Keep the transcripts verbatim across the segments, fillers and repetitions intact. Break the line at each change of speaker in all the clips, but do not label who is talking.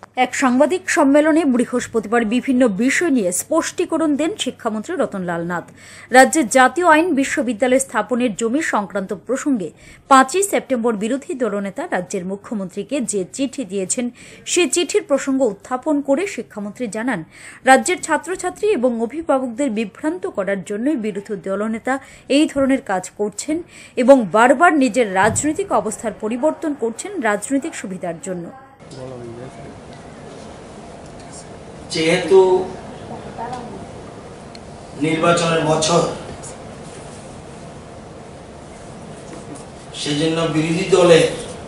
এক সাংবাদিক সম্মেলনে বৃহস্পতিবার বিভিন্ন বিষয় নিয়ে স্পষ্টীকরণ দেন শিক্ষামন্ত্রী রতনলাল নাথ। রাজ্যের জাতীয় আইন বিশ্ববিদ্যালয় স্থাপনের জমি সংক্রান্ত প্রসঙ্গে পাঁচই সেপ্টেম্বর বিরোধী দলনেতা রাজ্যের মুখ্যমন্ত্রীকে যে চিঠি দিয়েছেন সে চিঠির প্রসঙ্গ উত্থাপন করে শিক্ষামন্ত্রী জানান, রাজ্যের ছাত্রছাত্রী এবং অভিভাবকদের বিভ্রান্ত করার জন্যই বিরোধী দলনেতা এই ধরনের কাজ করছেন এবং বারবার নিজের রাজনৈতিক অবস্থার পরিবর্তন করছেন রাজনৈতিক সুবিধার জন্য।
যেহেতু নির্বাচনের বছর, সেজন্য বিরোধী দলের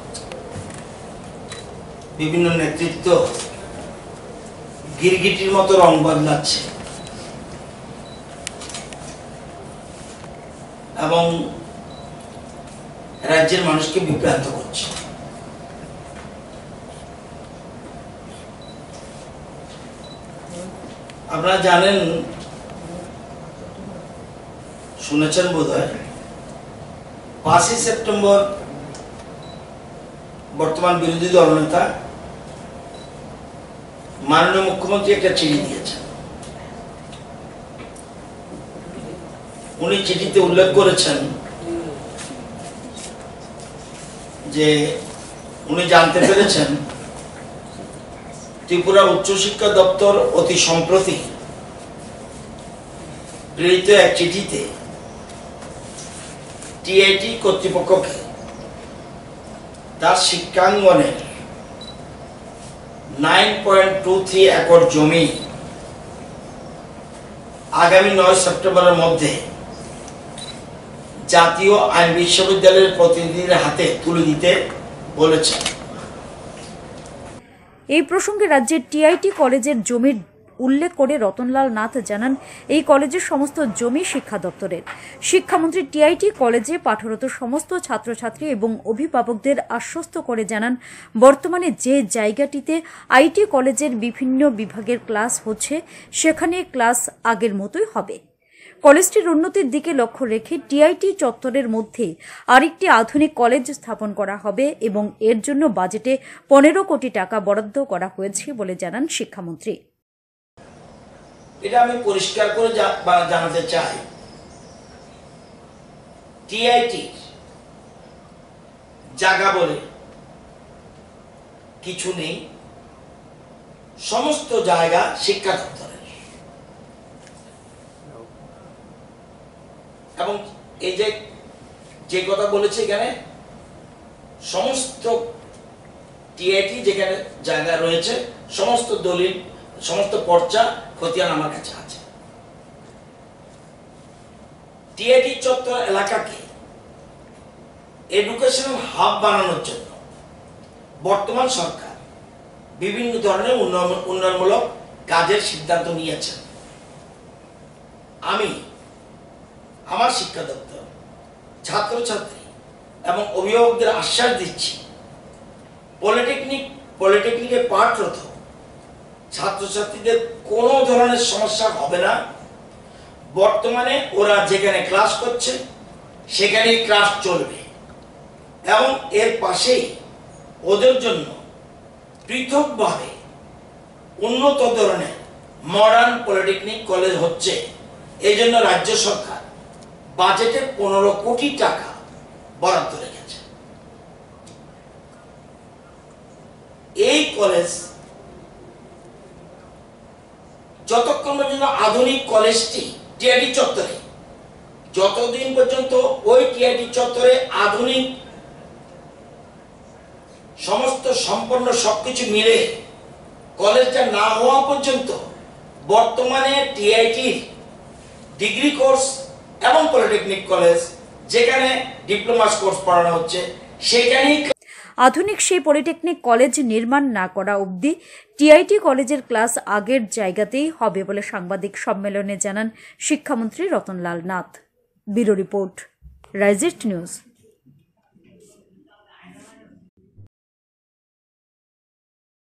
বিভিন্ন নেতৃত্ব গিরগিটির মতো রং বদলাচ্ছে এবং রাজ্যের মানুষকে বিভ্রান্ত করছে। আপনারা জানেন, শুনেছেন বোধহয়, পাঁচই সেপ্টেম্বর বর্তমান বিরোধী দলনেতা মাননীয় মুখ্যমন্ত্রী একটা চিঠি দিয়েছেন। উনি চিঠিতে উল্লেখ করেছেন যে উনি জানতে পেরেছেন ত্রিপুরা উচ্চশিক্ষা দপ্তর অতি সম্প্রতি প্রেরিত এক চিঠিতে টিআইটি কর্তৃপক্ষকে তার শিক্ষাঙ্গনের nine point two three acre জমি আগামী নয় সেপ্টেম্বরের মধ্যে জাতীয় আইন বিশ্ববিদ্যালয়ের প্রতিনিধিদের হাতে তুলে দিতে বলেছেন।
এই প্রসঙ্গে রাজ্যের টিআইটি কলেজের জমির উল্লেখ করে রতনলাল নাথ জানান, এই কলেজের সমস্ত জমি শিক্ষা দপ্তরের। শিক্ষামন্ত্রী টিআইটি কলেজে পাঠরত সমস্ত ছাত্রছাত্রী এবং অভিভাবকদের আশ্বস্ত করে জানান, বর্তমানে যে জায়গাটিতে আইটি কলেজের বিভিন্ন বিভাগের ক্লাস হচ্ছে সেখানে ক্লাস আগের মতোই হবে। কলেজটির উন্নতির দিকে লক্ষ্য রেখে টিআইটি চত্বরের মধ্যে আরেকটি আধুনিক কলেজ স্থাপন করা হবে এবং এর জন্য বাজেটে পনেরো কোটি টাকা বরাদ্দ করা হয়েছে বলে জানান শিক্ষামন্ত্রী।
এটা আমি পরিষ্কার করে জানাতে চাই, টিআইটি জায়গা বলে কিছু নেই, সমস্ত জায়গা শিক্ষা দপ্তরের। এবং এই যে যে কথা বলেছে, এখানে সমস্ত টিআইটি যেখানে জায়গা রয়েছে সমস্ত দলিল, সমস্ত পর্চা খতিয়ান আমার কাছে আছে। টিআইটি চত্বর এলাকাকে এডুকেশনাল হাব বানানোর জন্য বর্তমান সরকার বিভিন্ন ধরনের উন্নয়নমূলক কাজের সিদ্ধান্ত নিয়েছেন। আমি আমার শিক্ষা দপ্তর, ছাত্রছাত্রী এবং অভিভাবকদের আশ্বাস দিচ্ছি, পলিটেকনিক পলিটেকনিকে পাঠরত ছাত্রছাত্রীদের কোনো ধরনের সমস্যা হবে না। বর্তমানে ওরা যেখানে ক্লাস করছে সেখানেই ক্লাস চলবে এবং এর পাশেই ওদের জন্য পৃথকভাবে উন্নত ধরনের মডার্ন পলিটেকনিক কলেজ হচ্ছে। এই জন্য রাজ্য সরকার বাজেটে পনেরো কোটি টাকা বরাদ্দ রেখেছে। এই কলেজ যতক্ষণ পর্যন্ত আধুনিক কলেজটি টিআইটি চত্বরে, যতদিন পর্যন্ত ওই টিআইটি চত্বরে আধুনিক সমস্ত সম্পন্ন সবকিছু মিলে কলেজটা না হওয়া পর্যন্ত বর্তমানে টিআইটির ডিগ্রি কোর্স এবং পলিটেকনিক কলেজ যেখানে ডিপ্লোমা কোর্স পড়ানো হচ্ছে সেখানেই
আধুনিক সেই পলিটেকনিক কলেজ নির্মাণ না করা অবধি টিআইটি কলেজের ক্লাস আগের জায়গাতেই হবে বলে সাংবাদিক সম্মেলনে জানান শিক্ষামন্ত্রী রতনলাল নাথ। ব্যুরো রিপোর্ট, রাইজিস্ট নিউজ।